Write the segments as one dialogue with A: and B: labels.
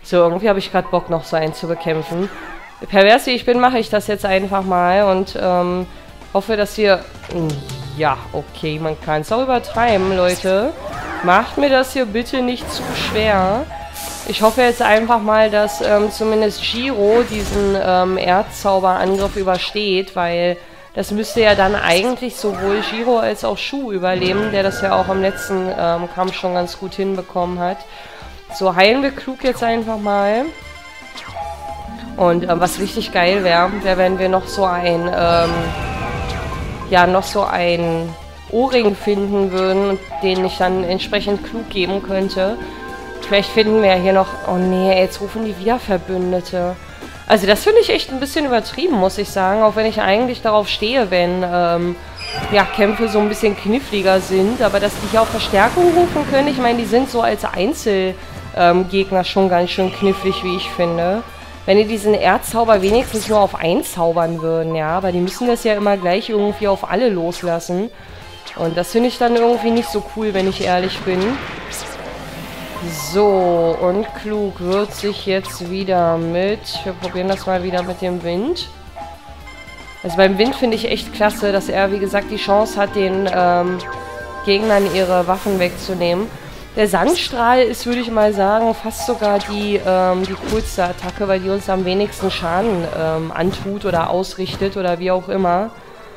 A: So, irgendwie habe ich gerade Bock, noch so einen zu bekämpfen. Pervers wie ich bin, mache ich das jetzt einfach mal und hoffe, dass wir... Ja, okay, man kann es auch übertreiben, Leute. Macht mir das hier bitte nicht zu schwer. Ich hoffe jetzt einfach mal, dass zumindest Giro diesen Erdzauberangriff übersteht, weil das müsste ja dann eigentlich sowohl Giro als auch Shu überleben, der das ja auch im letzten Kampf schon ganz gut hinbekommen hat. So, heilen wir Klug jetzt einfach mal. Und was richtig geil wäre, wenn wir noch so ein, Ohrring finden würden, den ich dann entsprechend Klug geben könnte. Vielleicht finden wir ja hier noch... Oh nee, jetzt rufen die wieder Verbündete. Also das finde ich echt ein bisschen übertrieben, muss ich sagen. Auch wenn ich eigentlich darauf stehe, wenn Kämpfe so ein bisschen kniffliger sind. Aber dass die hier auch Verstärkung rufen können, ich meine, die sind so als Einzelgegner schon ganz schön knifflig, wie ich finde. Wenn die diesen Erdzauber wenigstens nur auf einen zaubern würden, ja. Aber die müssen das ja immer gleich irgendwie auf alle loslassen. Und das finde ich dann irgendwie nicht so cool, wenn ich ehrlich bin. So, und Klug wird sich jetzt wieder mit... Wir probieren das mal wieder mit dem Wind. Also beim Wind finde ich echt klasse, dass er, wie gesagt, die Chance hat, den Gegnern ihre Waffen wegzunehmen. Der Sandstrahl ist, würde ich mal sagen, fast sogar die coolste Attacke, weil die uns am wenigsten Schaden antut oder ausrichtet oder wie auch immer.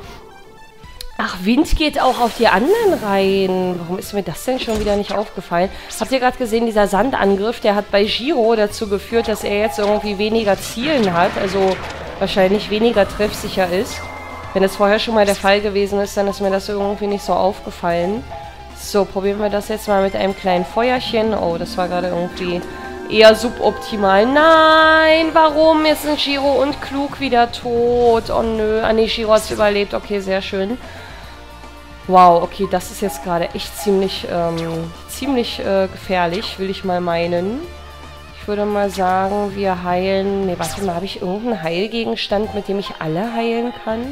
A: Ach, Wind geht auch auf die anderen rein. Warum ist mir das denn schon wieder nicht aufgefallen? Habt ihr gerade gesehen, dieser Sandangriff, der hat bei Giro dazu geführt, dass er jetzt irgendwie weniger Zielen hat, also wahrscheinlich weniger treffsicher ist. Wenn das vorher schon mal der Fall gewesen ist, dann ist mir das irgendwie nicht so aufgefallen. So, probieren wir das jetzt mal mit einem kleinen Feuerchen. Oh, das war gerade irgendwie eher suboptimal. Nein, warum? Jetzt sind Giro und Klug wieder tot. Oh nö, ah nee, Giro hat es überlebt. Okay, sehr schön. Wow, okay, das ist jetzt gerade echt ziemlich gefährlich, will ich mal meinen. Ich würde mal sagen, wir heilen... Ne, warte mal, habe ich irgendeinen Heilgegenstand, mit dem ich alle heilen kann?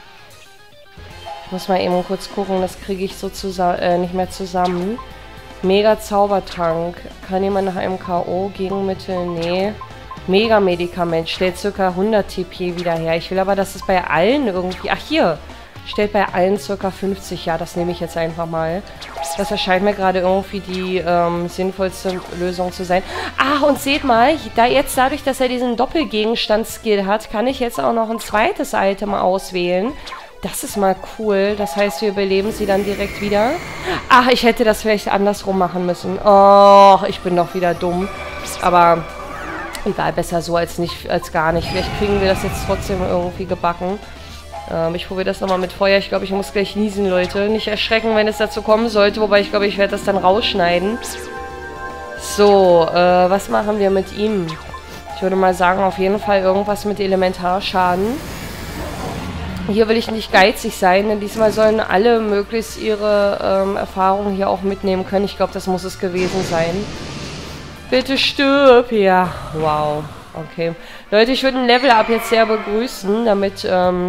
A: Ich muss mal eben kurz gucken, das kriege ich so nicht mehr zusammen. Mega Zaubertrank. Kann jemand nach einem K.O. Gegenmittel? Nee. Mega Medikament. Stellt ca. 100 TP wieder her. Ich will aber, dass es bei allen irgendwie... Ach, hier! Stellt bei allen ca. 50. Ja, das nehme ich jetzt einfach mal. Das erscheint mir gerade irgendwie die sinnvollste Lösung zu sein. Ach, und seht mal, dadurch, dass er diesen Doppelgegenstand-Skill hat, kann ich jetzt auch noch ein zweites Item auswählen. Das ist mal cool. Das heißt, wir beleben sie dann direkt wieder. Ach, ich hätte das vielleicht andersrum machen müssen. Oh, ich bin doch wieder dumm. Aber egal, besser so als gar nicht. Vielleicht kriegen wir das jetzt trotzdem irgendwie gebacken. Ich probiere das nochmal mit Feuer. Ich glaube, ich muss gleich niesen, Leute. Nicht erschrecken, wenn es dazu kommen sollte. Wobei, ich glaube, ich werde das dann rausschneiden. So, was machen wir mit ihm? Ich würde mal sagen, auf jeden Fall irgendwas mit Elementarschaden. Hier will ich nicht geizig sein, denn diesmal sollen alle möglichst ihre Erfahrungen hier auch mitnehmen können. Ich glaube, das muss es gewesen sein. Bitte stirb! Ja, wow. Okay. Leute, ich würde ein Level-Up jetzt sehr begrüßen, damit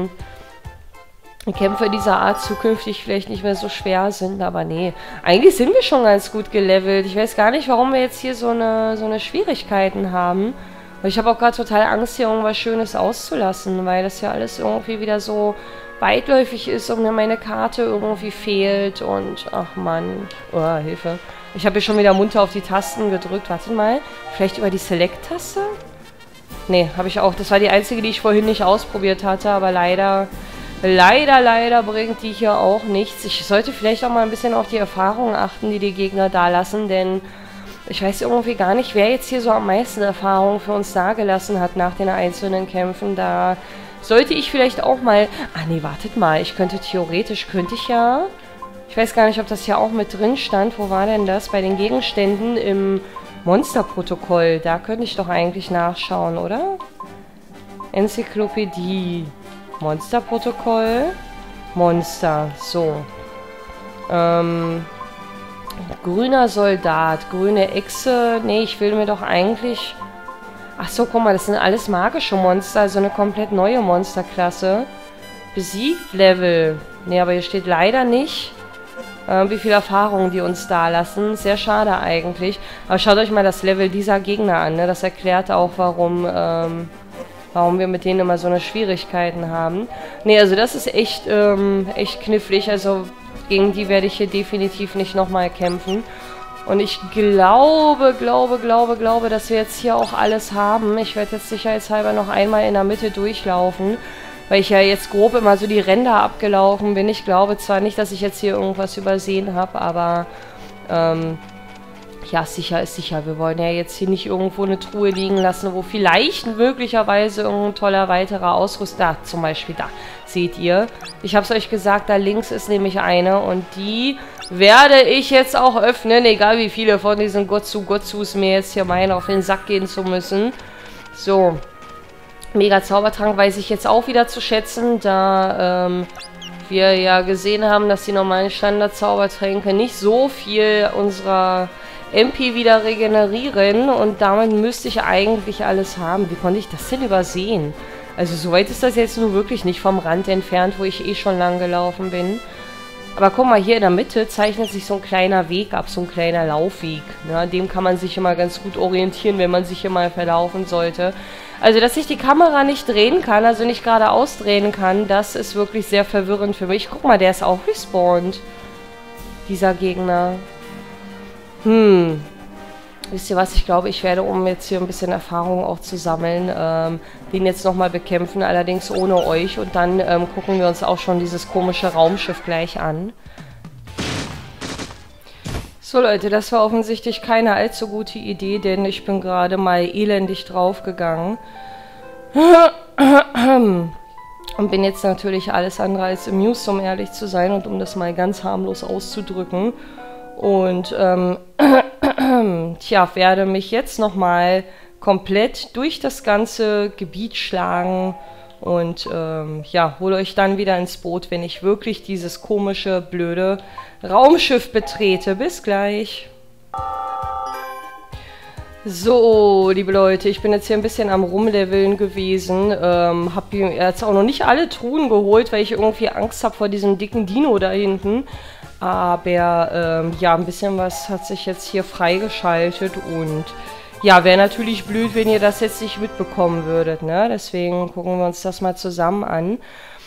A: Kämpfe dieser Art zukünftig vielleicht nicht mehr so schwer sind. Aber nee, eigentlich sind wir schon ganz gut gelevelt. Ich weiß gar nicht, warum wir jetzt hier so eine Schwierigkeiten haben. Ich habe auch gerade total Angst, hier irgendwas Schönes auszulassen, weil das ja alles irgendwie wieder so weitläufig ist und mir meine Karte irgendwie fehlt und... Ach Mann. Oh, Hilfe. Ich habe hier schon wieder munter auf die Tasten gedrückt. Warte mal. Vielleicht über die Select-Taste? Nee, habe ich auch. Das war die einzige, die ich vorhin nicht ausprobiert hatte, aber leider bringt die hier auch nichts. Ich sollte vielleicht auch mal ein bisschen auf die Erfahrungen achten, die Gegner da lassen, denn... Ich weiß irgendwie gar nicht, wer jetzt hier so am meisten Erfahrung für uns dagelassen hat nach den einzelnen Kämpfen. Da sollte ich vielleicht auch mal... Ah nee, wartet mal. Theoretisch könnte ich ja... Ich weiß gar nicht, ob das hier auch mit drin stand. Wo war denn das? Bei den Gegenständen im Monsterprotokoll. Da könnte ich doch eigentlich nachschauen, oder? Enzyklopädie. Monsterprotokoll. Monster. So. Grüner Soldat, grüne Echse. Nee, ich will mir doch eigentlich... Ach so, guck mal, das sind alles magische Monster, also eine komplett neue Monsterklasse. Besiegt Level. Nee, aber hier steht leider nicht, wie viel Erfahrung die uns da lassen. Sehr schade eigentlich. Aber schaut euch mal das Level dieser Gegner an, ne? Das erklärt auch, warum wir mit denen immer so eine Schwierigkeiten haben. Ne, also das ist echt, echt knifflig. Also gegen die werde ich hier definitiv nicht nochmal kämpfen. Und ich glaube, dass wir jetzt hier auch alles haben. Ich werde jetzt sicherheitshalber noch einmal in der Mitte durchlaufen, weil ich ja jetzt grob immer so die Ränder abgelaufen bin. Ich glaube zwar nicht, dass ich jetzt hier irgendwas übersehen habe, aber ja, sicher ist sicher. Wir wollen ja jetzt hier nicht irgendwo eine Truhe liegen lassen, wo vielleicht möglicherweise irgendein toller weiterer Ausrüster, zum Beispiel da, seht ihr. Ich habe es euch gesagt, da links ist nämlich eine und die werde ich jetzt auch öffnen, egal wie viele von diesen Gotzus mir jetzt hier meinen, auf den Sack gehen zu müssen. So, Mega Zaubertrank weiß ich jetzt auch wieder zu schätzen, da wir ja gesehen haben, dass die normalen Standard-Zaubertränke nicht so viel unserer MP wieder regenerieren und damit müsste ich eigentlich alles haben. Wie konnte ich das denn übersehen? Also so weit ist das jetzt nur wirklich nicht vom Rand entfernt, wo ich eh schon lang gelaufen bin. Aber guck mal, hier in der Mitte zeichnet sich so ein kleiner Weg ab, so ein kleiner Laufweg. Ja, an dem kann man sich immer ganz gut orientieren, wenn man sich hier mal verlaufen sollte. Also, dass ich die Kamera nicht drehen kann, also nicht geradeaus drehen kann, das ist wirklich sehr verwirrend für mich. Guck mal, der ist auch respawned, dieser Gegner. Wisst ihr was? Ich glaube, ich werde, um jetzt hier ein bisschen Erfahrung auch zu sammeln, den jetzt nochmal bekämpfen, allerdings ohne euch. Und dann gucken wir uns auch schon dieses komische Raumschiff gleich an. So Leute, das war offensichtlich keine allzu gute Idee, denn ich bin gerade mal elendig draufgegangen. Und bin jetzt natürlich alles andere als amused, um ehrlich zu sein und um das mal ganz harmlos auszudrücken. Und, tja, werde mich jetzt nochmal komplett durch das ganze Gebiet schlagen und, ja, hole euch dann wieder ins Boot, wenn ich wirklich dieses komische, blöde Raumschiff betrete. Bis gleich. So, liebe Leute, ich bin jetzt hier ein bisschen am Rumleveln gewesen, habe jetzt auch noch nicht alle Truhen geholt, weil ich irgendwie Angst habe vor diesem dicken Dino da hinten. Aber ja, ein bisschen was hat sich jetzt hier freigeschaltet und ja, wäre natürlich blöd, wenn ihr das jetzt nicht mitbekommen würdet, ne? Deswegen gucken wir uns das mal zusammen an.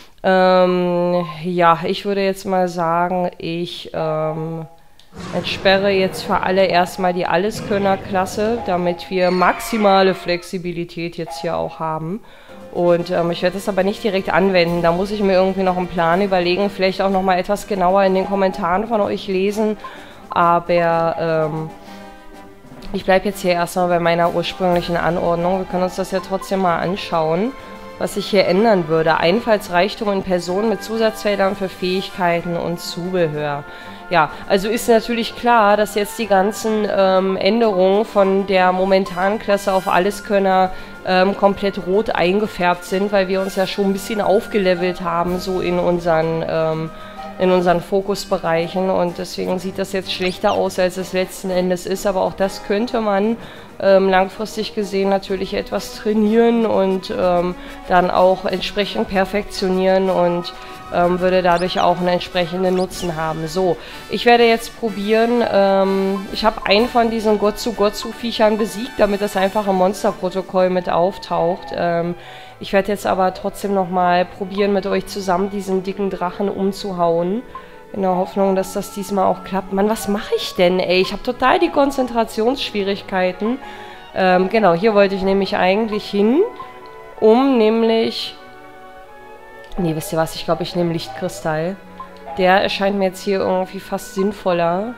A: Ja, ich würde jetzt mal sagen, ich entsperre jetzt für alle erstmal die Alleskönner-Klasse, damit wir maximale Flexibilität jetzt hier auch haben. Und ich werde das aber nicht direkt anwenden. Da muss ich mir irgendwie noch einen Plan überlegen. Vielleicht auch noch mal etwas genauer in den Kommentaren von euch lesen. Aber ich bleibe jetzt hier erstmal bei meiner ursprünglichen Anordnung. Wir können uns das ja trotzdem mal anschauen, was sich hier ändern würde. Einfallsreichtum in Personen mit Zusatzfeldern für Fähigkeiten und Zubehör. Ja, also ist natürlich klar, dass jetzt die ganzen Änderungen von der momentanen Klasse auf Alleskönner komplett rot eingefärbt sind, weil wir uns ja schon ein bisschen aufgelevelt haben, so in unseren Fokusbereichen und deswegen sieht das jetzt schlechter aus, als es letzten Endes ist, aber auch das könnte man langfristig gesehen natürlich etwas trainieren und dann auch entsprechend perfektionieren und würde dadurch auch einen entsprechenden Nutzen haben. So, ich werde jetzt probieren, ich habe einen von diesen Gotsu-Viechern besiegt, damit das einfach im Monsterprotokoll mit auftaucht. Ich werde jetzt aber trotzdem nochmal probieren, mit euch zusammen diesen dicken Drachen umzuhauen. In der Hoffnung, dass das diesmal auch klappt. Mann, was mache ich denn, ey? Ich habe total die Konzentrationsschwierigkeiten. Genau, hier wollte ich nämlich eigentlich hin, um nämlich... Ne, wisst ihr was? Ich glaube, ich nehme Lichtkristall. Der erscheint mir jetzt hier irgendwie fast sinnvoller.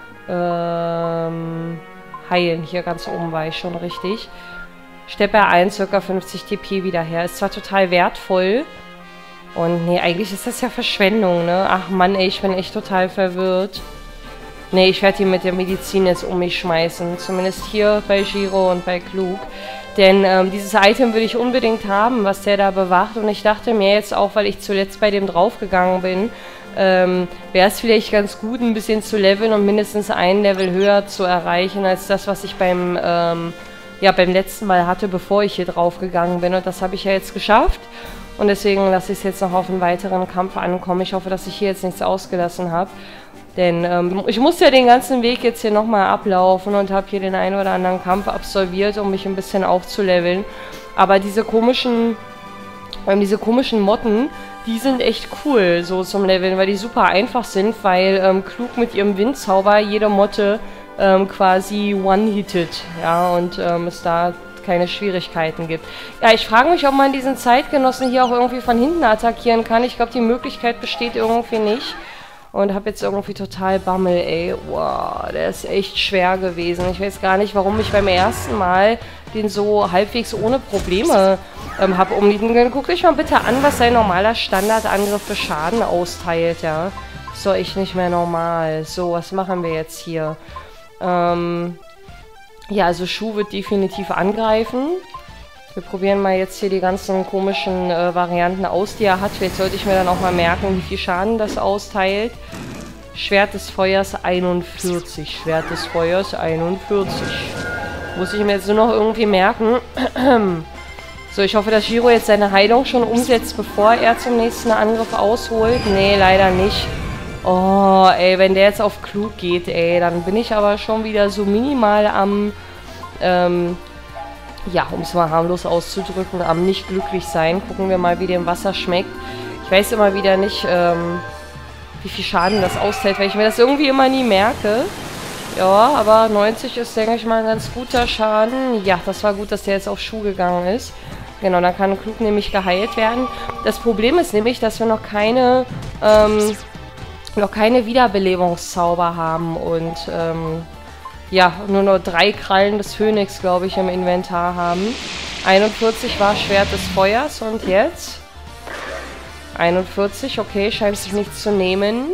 A: Heilen, hier ganz oben war ich schon richtig. Steppe R1, ca. 50 TP wieder her. Ist zwar total wertvoll. Und nee, eigentlich ist das ja Verschwendung, ne? Ach Mann, ey, ich bin echt total verwirrt. Nee, ich werde die mit der Medizin jetzt um mich schmeißen. Zumindest hier bei Giro und bei Klug. Denn dieses Item will ich unbedingt haben, was der da bewacht. Und ich dachte mir jetzt auch, weil ich zuletzt bei dem draufgegangen bin, wäre es vielleicht ganz gut, ein bisschen zu leveln und mindestens ein Level höher zu erreichen, als das, was ich beim letzten Mal hatte, bevor ich hier draufgegangen bin. Und das habe ich ja jetzt geschafft. Und deswegen lasse ich es jetzt noch auf einen weiteren Kampf ankommen. Ich hoffe, dass ich hier jetzt nichts ausgelassen habe. Denn ich musste ja den ganzen Weg jetzt hier nochmal ablaufen und habe hier den einen oder anderen Kampf absolviert, um mich ein bisschen aufzuleveln. Aber diese komischen Motten, die sind echt cool so zum Leveln, weil die super einfach sind, weil Klug mit ihrem Windzauber jede Motte quasi one-hittet, ja, und es da keine Schwierigkeiten gibt. Ja, ich frage mich, ob man diesen Zeitgenossen hier auch irgendwie von hinten attackieren kann. Ich glaube, die Möglichkeit besteht irgendwie nicht. Und habe jetzt irgendwie total Bammel, ey. Wow, der ist echt schwer gewesen. Ich weiß gar nicht, warum ich beim ersten Mal den so halbwegs ohne Probleme habe umliegen können. Guckt euch mal bitte an, was sein normaler Standardangriff für Schaden austeilt, ja. Ist doch echt nicht mehr normal. So, was machen wir jetzt hier? Ja, also Shu wird definitiv angreifen. Wir probieren mal jetzt hier die ganzen komischen Varianten aus, die er hat. Jetzt sollte ich mir dann auch mal merken, wie viel Schaden das austeilt. Schwert des Feuers 41. Schwert des Feuers 41. Muss ich mir jetzt nur noch irgendwie merken. So, ich hoffe, dass Giro jetzt seine Heilung schon umsetzt, bevor er zum nächsten Angriff ausholt. Nee, leider nicht. Oh, ey, wenn der jetzt auf Klug geht, ey, dann bin ich aber schon wieder so minimal am, ja, um es mal harmlos auszudrücken, am nicht glücklich sein. Gucken wir mal, wie dem Wasser schmeckt. Ich weiß immer wieder nicht, wie viel Schaden das austeilt, weil ich mir das irgendwie immer nie merke. Ja, aber 90 ist, denke ich mal, ein ganz guter Schaden. Ja, das war gut, dass der jetzt auf Schuh gegangen ist. Genau, dann kann Klug nämlich geheilt werden. Das Problem ist nämlich, dass wir noch keine Wiederbelebungszauber haben und, ja, nur noch 3 Krallen des Phönix, glaube ich, im Inventar haben. 41 war Schwert des Feuers und jetzt? 41, okay, scheint sich nichts zu nehmen.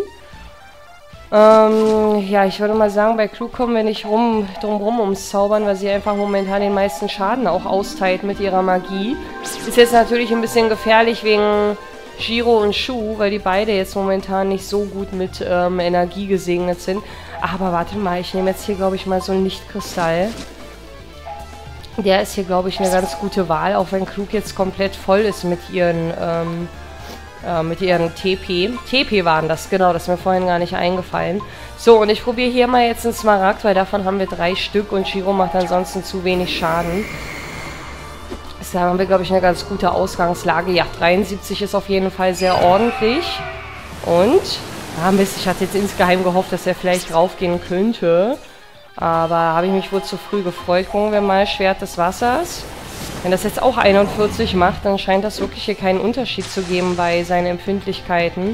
A: Ja, ich würde mal sagen, bei Klug kommen wir nicht drum rum ums Zaubern, weil sie einfach momentan den meisten Schaden auch austeilt mit ihrer Magie. Ist jetzt natürlich ein bisschen gefährlich wegen Giro und Shu, weil die beide jetzt momentan nicht so gut mit Energie gesegnet sind. Aber warte mal, ich nehme jetzt hier, glaube ich, mal so einen Lichtkristall. Der ist hier, glaube ich, eine ganz gute Wahl, auch wenn Klug jetzt komplett voll ist mit ihren TP. TP waren das, genau, das ist mir vorhin gar nicht eingefallen. So, und ich probiere hier mal jetzt einen Smaragd, weil davon haben wir 3 Stück und Giro macht ansonsten zu wenig Schaden. Da haben wir, glaube ich, eine ganz gute Ausgangslage. Ja, 73 ist auf jeden Fall sehr ordentlich. Und, ah Mist, ich hatte jetzt insgeheim gehofft, dass er vielleicht raufgehen könnte. Aber habe ich mich wohl zu früh gefreut. Gucken wir mal, Schwert des Wassers. Wenn das jetzt auch 41 macht, dann scheint das wirklich hier keinen Unterschied zu geben bei seinen Empfindlichkeiten.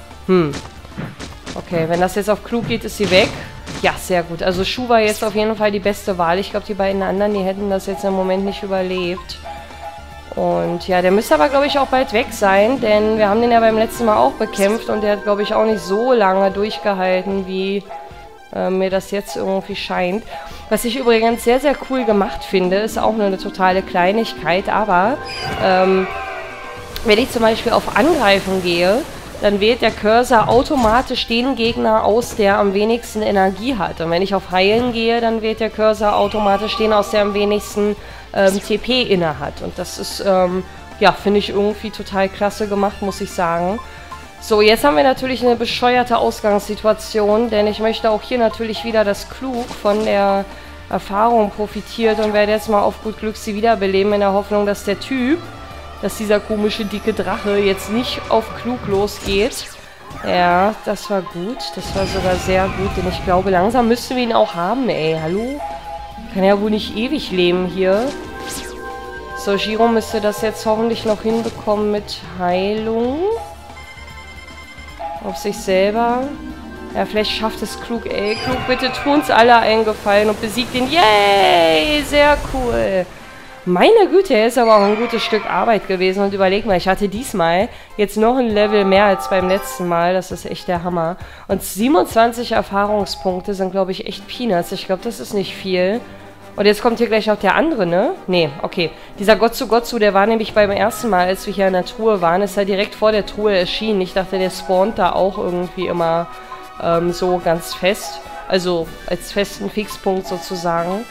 A: Okay, wenn das jetzt auf Klug geht, ist sie weg. Ja, sehr gut. Also Shu war jetzt auf jeden Fall die beste Wahl. Ich glaube, die beiden anderen, die hätten das jetzt im Moment nicht überlebt. Und ja, der müsste aber, glaube ich, auch bald weg sein, denn wir haben den ja beim letzten Mal auch bekämpft und der hat, glaube ich, auch nicht so lange durchgehalten, wie mir das jetzt irgendwie scheint. Was ich übrigens sehr, sehr cool gemacht finde, ist auch nur eine totale Kleinigkeit, aber wenn ich zum Beispiel auf Angreifen gehe, dann wählt der Cursor automatisch den Gegner aus, der am wenigsten Energie hat. Und wenn ich auf Heilen gehe, dann wählt der Cursor automatisch den aus, der am wenigsten TP inne hat. Und das ist, ja, finde ich irgendwie total klasse gemacht, muss ich sagen. So, jetzt haben wir natürlich eine bescheuerte Ausgangssituation, denn ich möchte auch hier natürlich wieder, dass Klug von der Erfahrung profitiert und werde jetzt mal auf gut Glück sie wiederbeleben, in der Hoffnung, dass der Typ, dass dieser komische dicke Drache jetzt nicht auf Klug losgeht. Ja, das war gut. Das war sogar sehr gut, denn ich glaube, langsam müssten wir ihn auch haben, ey. Hallo? Kann ja wohl nicht ewig leben hier. So, Giro müsste das jetzt hoffentlich noch hinbekommen mit Heilung. Auf sich selber. Ja, vielleicht schafft es Klug, ey. Klug, bitte tu uns alle einen Gefallen und besiegt ihn. Yay! Sehr cool. Meine Güte, er ist aber auch ein gutes Stück Arbeit gewesen. Und überleg mal, ich hatte diesmal jetzt noch ein Level mehr als beim letzten Mal. Das ist echt der Hammer. Und 27 Erfahrungspunkte sind, glaube ich, echt Peanuts. Ich glaube, das ist nicht viel. Und jetzt kommt hier gleich auch der andere, ne? Nee, okay. Dieser Gotsu, der war nämlich beim ersten Mal, als wir hier in der Truhe waren, ist er direkt vor der Truhe erschienen. Ich dachte, der spawnt da auch irgendwie immer so ganz fest. Also als festen Fixpunkt sozusagen.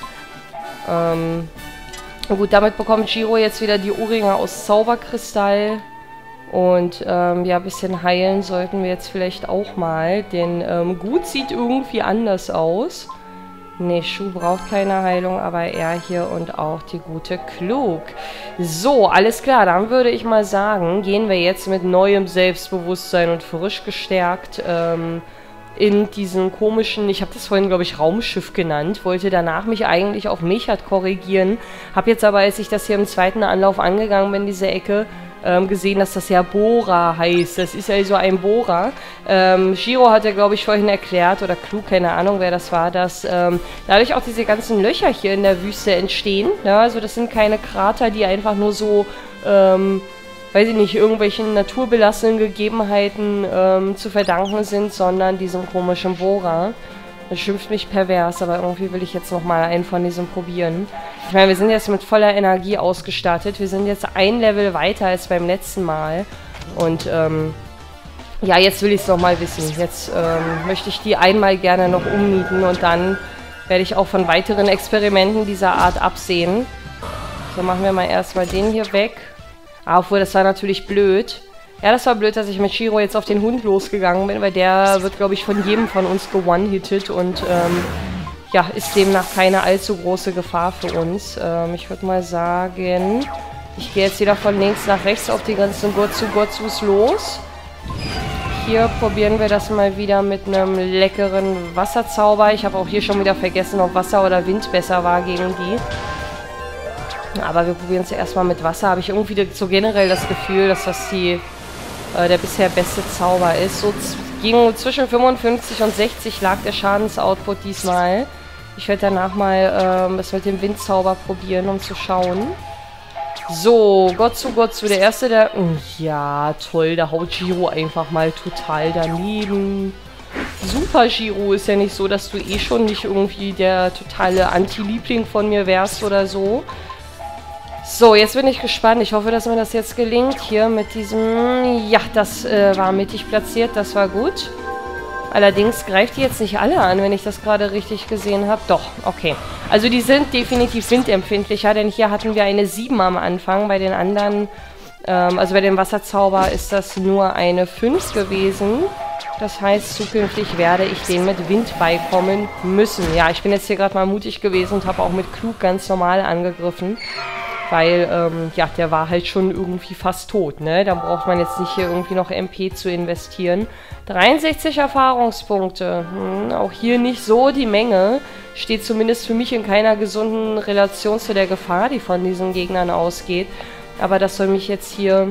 A: Gut, damit bekommt Giro jetzt wieder die Ohrringe aus Zauberkristall. Und ja, ein bisschen heilen sollten wir jetzt vielleicht auch mal, denn Gut sieht irgendwie anders aus. Ne, Schuh braucht keine Heilung, aber er hier und auch die gute Klug. So, alles klar, dann würde ich mal sagen, gehen wir jetzt mit neuem Selbstbewusstsein und frisch gestärkt in diesen komischen, ich habe das vorhin, glaube ich, Raumschiff genannt, wollte danach mich eigentlich auf Mechat korrigieren, habe jetzt aber, als ich das hier im zweiten Anlauf angegangen bin, diese Ecke, gesehen, dass das ja Bohrer heißt. Das ist ja so ein Bohrer. Shiro hat ja, glaube ich, vorhin erklärt, oder Klug, keine Ahnung, wer das war, dass dadurch auch diese ganzen Löcher hier in der Wüste entstehen. Ja, also das sind keine Krater, die einfach nur so, weiß ich nicht, irgendwelchen naturbelassenen Gegebenheiten zu verdanken sind, sondern diesem komischen Bohrer. Das schimpft mich pervers, aber irgendwie will ich jetzt nochmal einen von diesen probieren. Ich meine, wir sind jetzt mit voller Energie ausgestattet. Wir sind jetzt ein Level weiter als beim letzten Mal. Und, ja, jetzt will ich es nochmal wissen. Jetzt möchte ich die einmal gerne noch umnieten und dann werde ich auch von weiteren Experimenten dieser Art absehen. So, machen wir mal erstmal den hier weg. Ah, obwohl, das war natürlich blöd. Ja, das war blöd, dass ich mit Shiro jetzt auf den Hund losgegangen bin, weil der wird, glaube ich, von jedem von uns ge-one-hitted und, ja, ist demnach keine allzu große Gefahr für uns. Ich würde mal sagen, ich gehe jetzt wieder von links nach rechts auf die ganzen Gotzus los. Hier probieren wir das mal wieder mit einem leckeren Wasserzauber. Ich habe auch hier schon wieder vergessen, ob Wasser oder Wind besser war gegen die. Aber wir probieren es erstmal mit Wasser. Habe ich irgendwie so generell das Gefühl, dass das der bisher beste Zauber ist. So ging zwischen 55 und 60 lag der Schadensoutput diesmal. Ich werde danach mal das mit dem Windzauber probieren, um zu schauen. So, Gotzu, der erste, der... Ja, toll, da haut Shiro einfach mal total daneben. Super, Shiro, ist ja nicht so, dass du eh schon nicht irgendwie der totale Anti-Liebling von mir wärst oder so. So, jetzt bin ich gespannt. Ich hoffe, dass mir das jetzt gelingt. Hier mit diesem... Ja, das war mittig platziert. Das war gut. Allerdings greift die jetzt nicht alle an, wenn ich das gerade richtig gesehen habe. Doch, okay. Also die sind definitiv windempfindlicher, denn hier hatten wir eine 7 am Anfang. Bei den anderen, also bei dem Wasserzauber ist das nur eine 5 gewesen. Das heißt, zukünftig werde ich den mit Wind beikommen müssen. Ja, ich bin jetzt hier gerade mal mutig gewesen und habe auch mit Klug ganz normal angegriffen. Weil, ja, der war halt schon irgendwie fast tot, ne? Da braucht man jetzt nicht hier irgendwie noch MP zu investieren. 63 Erfahrungspunkte. Auch hier nicht so die Menge. Steht zumindest für mich in keiner gesunden Relation zu der Gefahr, die von diesen Gegnern ausgeht. Aber das soll mich jetzt hier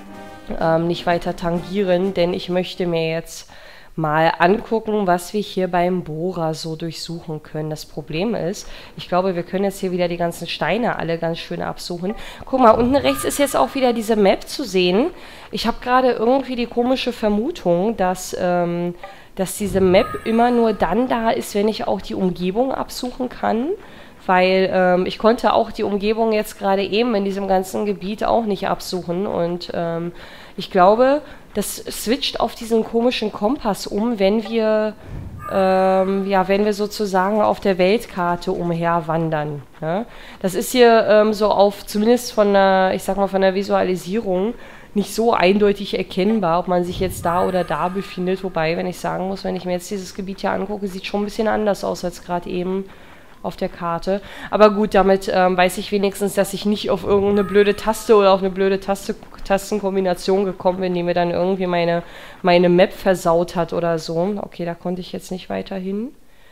A: nicht weiter tangieren, denn ich möchte mir jetzt mal angucken, was wir hier beim Bohrer so durchsuchen können. Das Problem ist, ich glaube, wir können jetzt hier wieder die ganzen Steine alle ganz schön absuchen. Guck mal, unten rechts ist jetzt auch wieder diese Map zu sehen. Ich habe gerade irgendwie die komische Vermutung, dass diese Map immer nur dann da ist, wenn ich auch die Umgebung absuchen kann. Weil ich konnte auch die Umgebung jetzt gerade eben in diesem ganzen Gebiet auch nicht absuchen. Und ich glaube, das switcht auf diesen komischen Kompass um, wenn wir, ja, wenn wir sozusagen auf der Weltkarte umherwandern. Ja? Das ist hier so auf, zumindest von der, ich sag mal, von der Visualisierung nicht so eindeutig erkennbar, ob man sich jetzt da oder da befindet. Wobei, wenn ich sagen muss, wenn ich mir jetzt dieses Gebiet hier angucke, sieht schon ein bisschen anders aus als gerade eben auf der Karte. Aber gut, damit weiß ich wenigstens, dass ich nicht auf irgendeine blöde Taste oder auf eine blöde Tastenkombination gekommen bin, die mir dann irgendwie meine Map versaut hat oder so. Okay, da konnte ich jetzt nicht weiter hin.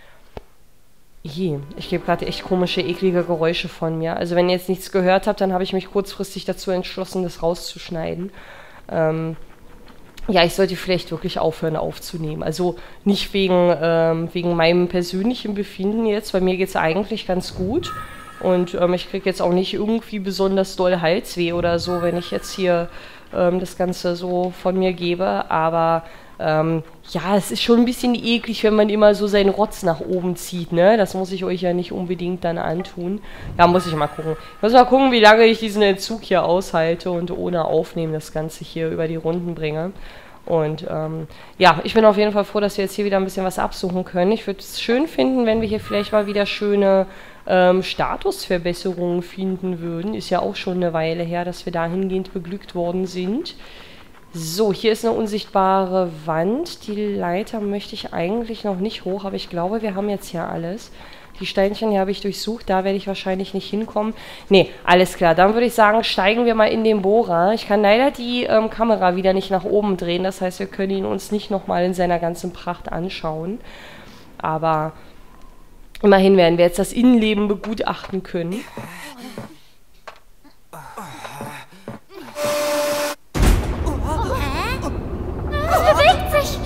A: Ich gebe gerade echt komische, eklige Geräusche von mir. Also wenn ihr jetzt nichts gehört habt, dann habe ich mich kurzfristig dazu entschlossen, das rauszuschneiden. Ja, ich sollte vielleicht wirklich aufhören aufzunehmen. Also nicht wegen meinem persönlichen Befinden jetzt, weil mir geht es eigentlich ganz gut. Und ich kriege jetzt auch nicht irgendwie besonders doll Halsweh oder so, wenn ich jetzt hier das Ganze so von mir gebe. Aber ja, es ist schon ein bisschen eklig, wenn man immer so seinen Rotz nach oben zieht, ne? Das muss ich euch ja nicht unbedingt dann antun. Ja, muss ich mal gucken. Ich muss mal gucken, wie lange ich diesen Entzug hier aushalte und ohne Aufnehmen das Ganze hier über die Runden bringe. Und ja, ich bin auf jeden Fall froh, dass wir jetzt hier wieder ein bisschen was absuchen können. Ich würde es schön finden, wenn wir hier vielleicht mal wieder schöne Statusverbesserungen finden würden. Ist ja auch schon eine Weile her, dass wir dahingehend beglückt worden sind. So, hier ist eine unsichtbare Wand. Die Leiter möchte ich eigentlich noch nicht hoch, aber ich glaube, wir haben jetzt hier alles. Die Steinchen hier habe ich durchsucht, da werde ich wahrscheinlich nicht hinkommen. Nee, alles klar. Dann würde ich sagen, steigen wir mal in den Bohrer. Ich kann leider die Kamera wieder nicht nach oben drehen. Das heißt, wir können ihn uns nicht nochmal in seiner ganzen Pracht anschauen. Aber immerhin werden wir jetzt das Innenleben begutachten können.
B: Es bewegt sich!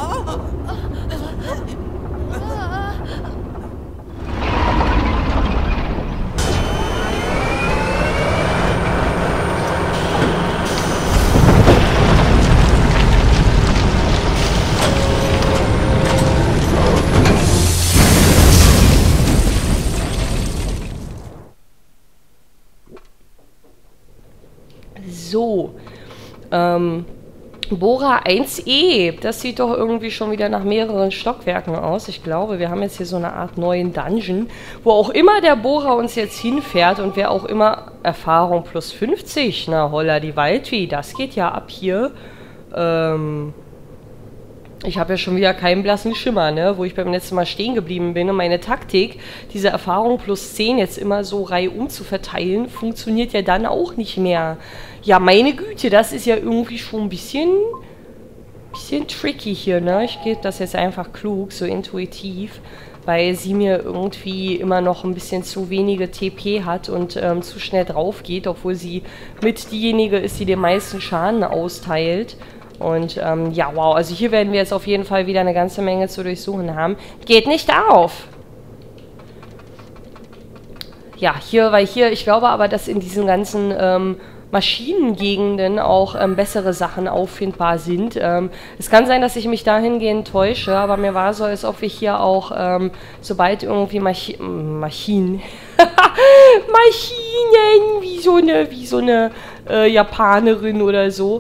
A: So, Bohrer 1E, das sieht doch irgendwie schon wieder nach mehreren Stockwerken aus. Ich glaube, wir haben jetzt hier so eine Art neuen Dungeon, wo auch immer der Bohrer uns jetzt hinfährt und wer auch immer Erfahrung plus 50, na holla die Waldvieh, das geht ja ab hier. Ich habe ja schon wieder keinen blassen Schimmer, ne, wo ich beim letzten Mal stehen geblieben bin. Und meine Taktik, diese Erfahrung plus 10 jetzt immer so reihum zu verteilen, funktioniert ja dann auch nicht mehr. Ja, meine Güte, das ist ja irgendwie schon ein bisschen tricky hier, ne? Ich gebe das jetzt einfach klug, so intuitiv, weil sie mir irgendwie immer noch ein bisschen zu wenige TP hat und zu schnell drauf geht, obwohl sie mit diejenige ist, die den meisten Schaden austeilt. Und ja, wow, also hier werden wir jetzt auf jeden Fall wieder eine ganze Menge zu durchsuchen haben. Geht nicht auf! Ja, hier, weil hier, ich glaube aber, dass in diesen ganzen Maschinengegenden auch bessere Sachen auffindbar sind. Es kann sein, dass ich mich dahingehend täusche, aber mir war so, als ob wir hier auch, sobald irgendwie Maschinen, Maschinen, wie so eine Japanerin oder so,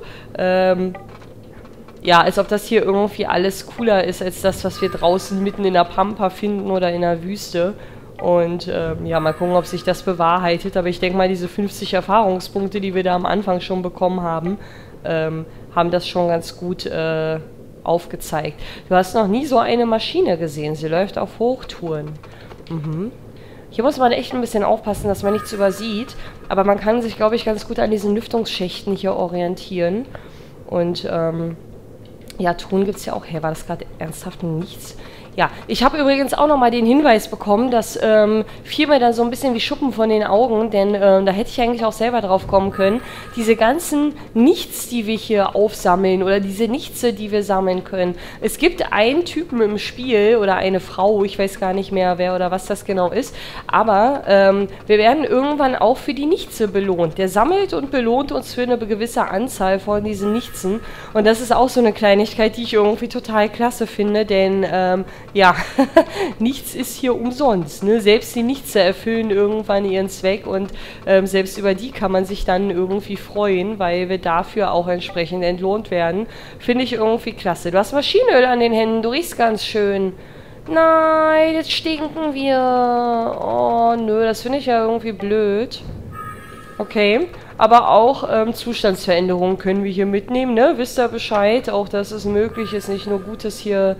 A: ja, als ob das hier irgendwie alles cooler ist, als das, was wir draußen mitten in der Pampa finden oder in der Wüste. Und ja, mal gucken, ob sich das bewahrheitet. Aber ich denke mal, diese 50 Erfahrungspunkte, die wir da am Anfang schon bekommen haben, haben das schon ganz gut aufgezeigt. Du hast noch nie so eine Maschine gesehen. Sie läuft auf Hochtouren. Mhm. Hier muss man echt ein bisschen aufpassen, dass man nichts übersieht. Aber man kann sich, glaube ich, ganz gut an diesen Lüftungsschächten hier orientieren. Und ja, Ton gibt es ja auch. Hey, war das gerade ernsthaft nichts? Ja, ich habe übrigens auch nochmal den Hinweis bekommen, das fiel mir dann so ein bisschen wie Schuppen von den Augen, denn da hätte ich eigentlich auch selber drauf kommen können. Diese ganzen Nichts, die wir hier aufsammeln oder diese Nichtse, die wir sammeln können. Es gibt einen Typen im Spiel oder eine Frau, ich weiß gar nicht mehr, wer oder was das genau ist, aber wir werden irgendwann auch für die Nichtse belohnt. Der sammelt und belohnt uns für eine gewisse Anzahl von diesen Nichtsen und das ist auch so eine Kleinigkeit, die ich irgendwie total klasse finde, denn ja, nichts ist hier umsonst. Ne? Selbst die Nichtse erfüllen irgendwann ihren Zweck und selbst über die kann man sich dann irgendwie freuen, weil wir dafür auch entsprechend entlohnt werden. Finde ich irgendwie klasse. Du hast Maschinenöl an den Händen, du riechst ganz schön. Nein, jetzt stinken wir. Oh, nö, das finde ich ja irgendwie blöd. Okay, aber auch Zustandsveränderungen können wir hier mitnehmen, ne? Wisst ihr Bescheid? Auch, dass es möglich ist, nicht nur Gutes hier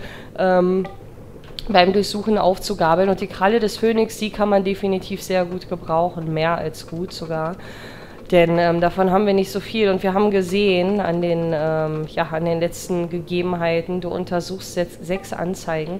A: beim Durchsuchen aufzugabeln. Und die Kralle des Phönix, die kann man definitiv sehr gut gebrauchen. Mehr als gut sogar. Denn davon haben wir nicht so viel. Und wir haben gesehen an den, ja, an den letzten Gegebenheiten, du untersuchst 6 Anzeigen.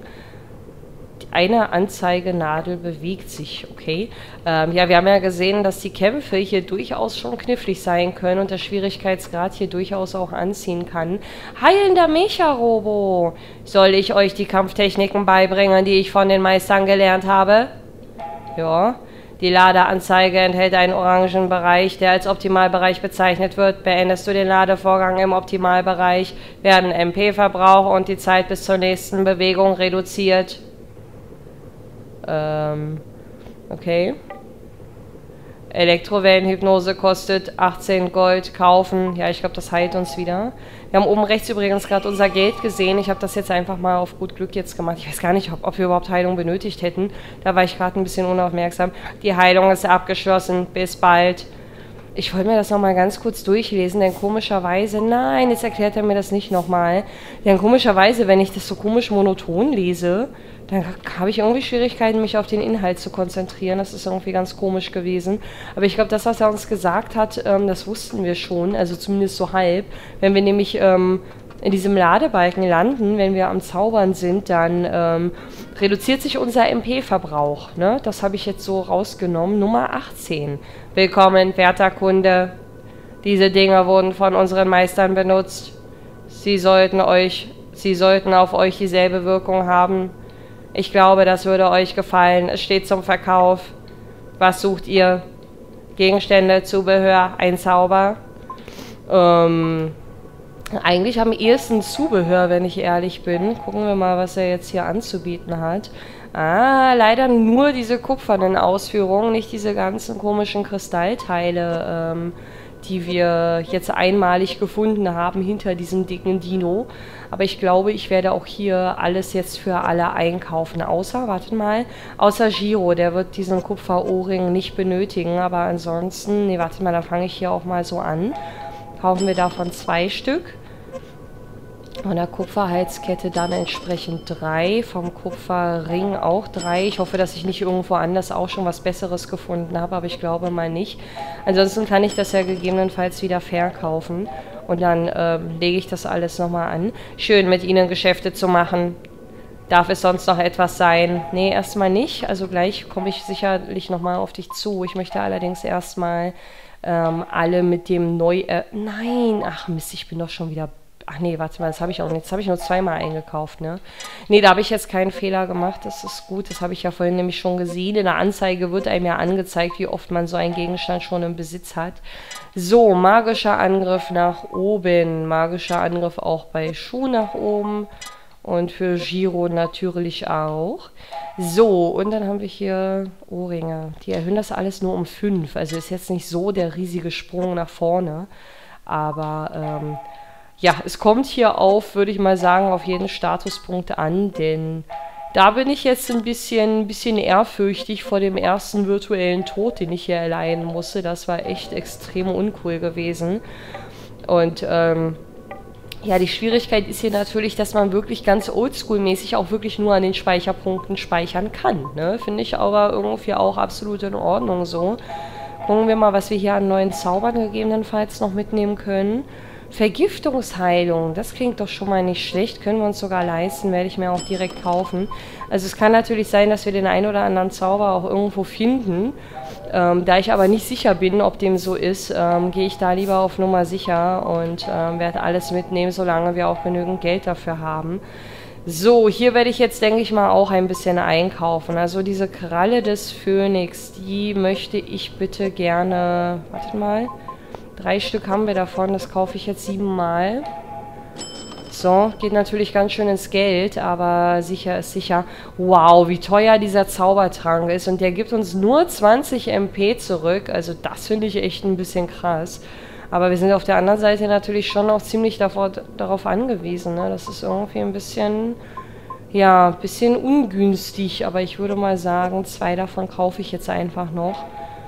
A: Eine Anzeigenadel bewegt sich, okay. Ja, wir haben ja gesehen, dass die Kämpfe hier durchaus schon knifflig sein können und der Schwierigkeitsgrad hier durchaus auch anziehen kann. Heilender Mecha-Robo! Soll ich euch die Kampftechniken beibringen, die ich von den Meistern gelernt habe? Ja. Die Ladeanzeige enthält einen orangen Bereich, der als Optimalbereich bezeichnet wird. Beendest du den Ladevorgang im Optimalbereich, werden MP-Verbrauch und die Zeit bis zur nächsten Bewegung reduziert. Okay. Elektrowellenhypnose kostet 18 Gold. Kaufen. Ja, ich glaube, das heilt uns wieder. Wir haben oben rechts übrigens gerade unser Geld gesehen. Ich habe das jetzt einfach mal auf gut Glück jetzt gemacht. Ich weiß gar nicht, ob wir überhaupt Heilung benötigt hätten. Da war ich gerade ein bisschen unaufmerksam. Die Heilung ist abgeschlossen. Bis bald. Ich wollte mir das nochmal ganz kurz durchlesen, denn komischerweise, nein, jetzt erklärt er mir das nicht nochmal. Denn komischerweise, wenn ich das so komisch monoton lese, dann habe ich irgendwie Schwierigkeiten, mich auf den Inhalt zu konzentrieren. Das ist irgendwie ganz komisch gewesen. Aber ich glaube, das, was er uns gesagt hat, das wussten wir schon, also zumindest so halb. Wenn wir nämlich in diesem Ladebalken landen, wenn wir am Zaubern sind, dann reduziert sich unser MP-Verbrauch. Ne? Das habe ich jetzt so rausgenommen. Nummer 18. Willkommen, werter Kunde. Diese Dinger wurden von unseren Meistern benutzt. Sie sollten auf euch dieselbe Wirkung haben. Ich glaube, das würde euch gefallen. Es steht zum Verkauf. Was sucht ihr? Gegenstände, Zubehör, ein Zauber. Eigentlich am ehesten Zubehör, wenn ich ehrlich bin. Gucken wir mal, was er jetzt hier anzubieten hat. Ah, leider nur diese kupfernen Ausführungen, nicht diese ganzen komischen Kristallteile, die wir jetzt einmalig gefunden haben hinter diesem dicken Dino. Aber ich glaube, ich werde auch hier alles jetzt für alle einkaufen. Außer Giro, der wird diesen Kupferohrring nicht benötigen. Aber ansonsten, nee, warte mal, da fange ich hier auch mal so an. Kaufen wir davon 2 Stück. Von der Kupferhalskette dann entsprechend 3. Vom Kupferring auch 3. Ich hoffe, dass ich nicht irgendwo anders auch schon was Besseres gefunden habe, aber ich glaube mal nicht. Ansonsten kann ich das ja gegebenenfalls wieder verkaufen. Und dann lege ich das alles nochmal an. Schön, mit Ihnen Geschäfte zu machen. Darf es sonst noch etwas sein? Nee, erstmal nicht. Also gleich komme ich sicherlich nochmal auf dich zu. Ich möchte allerdings erstmal alle mit dem Nein, ach Mist, ich bin doch schon wieder... Ach nee, warte mal, das habe ich auch nicht. Das habe ich nur 2-mal eingekauft, ne? Nee, da habe ich jetzt keinen Fehler gemacht. Das ist gut. Das habe ich ja vorhin nämlich schon gesehen. In der Anzeige wird einem ja angezeigt, wie oft man so einen Gegenstand schon im Besitz hat. So, magischer Angriff nach oben. Magischer Angriff auch bei Schuh nach oben. Und für Giro natürlich auch. So, und dann haben wir hier Ohrringe. Die erhöhen das alles nur um 5. Also ist jetzt nicht so der riesige Sprung nach vorne. Aber, ja, es kommt hier auf, würde ich mal sagen, auf jeden Statuspunkt an, denn da bin ich jetzt ein bisschen ehrfürchtig vor dem ersten virtuellen Tod, den ich hier erleiden musste. Das war echt extrem uncool gewesen. Und, ja, die Schwierigkeit ist hier natürlich, dass man wirklich ganz oldschool-mäßig auch wirklich nur an den Speicherpunkten speichern kann, ne? Finde ich aber irgendwie auch absolut in Ordnung so. Gucken wir mal, was wir hier an neuen Zaubern gegebenenfalls noch mitnehmen können. Vergiftungsheilung, das klingt doch schon mal nicht schlecht, können wir uns sogar leisten, werde ich mir auch direkt kaufen. Also es kann natürlich sein, dass wir den einen oder anderen Zauber auch irgendwo finden. Da ich aber nicht sicher bin, ob dem so ist, gehe ich da lieber auf Nummer sicher und werde alles mitnehmen, solange wir auch genügend Geld dafür haben. So, hier werde ich jetzt, denke ich mal, auch ein bisschen einkaufen. Also diese Kralle des Phönix, die möchte ich bitte gerne... Wartet mal. 3 Stück haben wir davon, das kaufe ich jetzt 7-mal. So, geht natürlich ganz schön ins Geld, aber sicher ist sicher. Wow, wie teuer dieser Zaubertrank ist. Und der gibt uns nur 20 MP zurück. Also das finde ich echt ein bisschen krass. Aber wir sind auf der anderen Seite natürlich schon auch ziemlich darauf angewiesen. Ne? Das ist irgendwie ein bisschen, ja, ein bisschen ungünstig. Aber ich würde mal sagen, 2 davon kaufe ich jetzt einfach noch.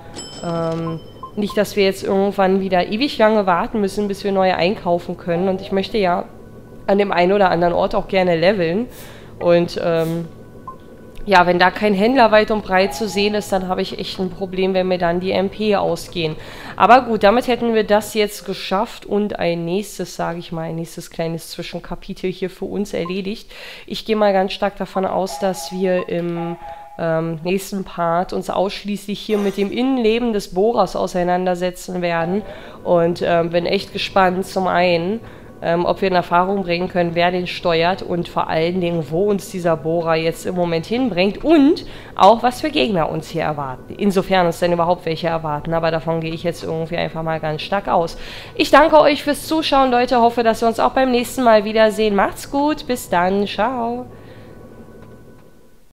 A: Nicht, dass wir jetzt irgendwann wieder ewig lange warten müssen, bis wir neue einkaufen können. Und ich möchte ja an dem einen oder anderen Ort auch gerne leveln. Und ja, wenn da kein Händler weit und breit zu sehen ist, dann habe ich echt ein Problem, wenn mir dann die MP ausgehen. Aber gut, damit hätten wir das jetzt geschafft und ein nächstes, sage ich mal, ein nächstes kleines Zwischenkapitel hier für uns erledigt. Ich gehe mal ganz stark davon aus, dass wir im nächsten Part uns ausschließlich hier mit dem Innenleben des Bohrers auseinandersetzen werden und bin echt gespannt, zum einen, ob wir in Erfahrung bringen können, wer den steuert und vor allen Dingen, wo uns dieser Bohrer jetzt im Moment hinbringt und auch, was für Gegner uns hier erwarten. Insofern uns denn überhaupt welche erwarten, aber davon gehe ich jetzt irgendwie einfach mal ganz stark aus. Ich danke euch fürs Zuschauen, Leute, hoffe, dass wir uns auch beim nächsten Mal wiedersehen. Macht's gut, bis dann, ciao.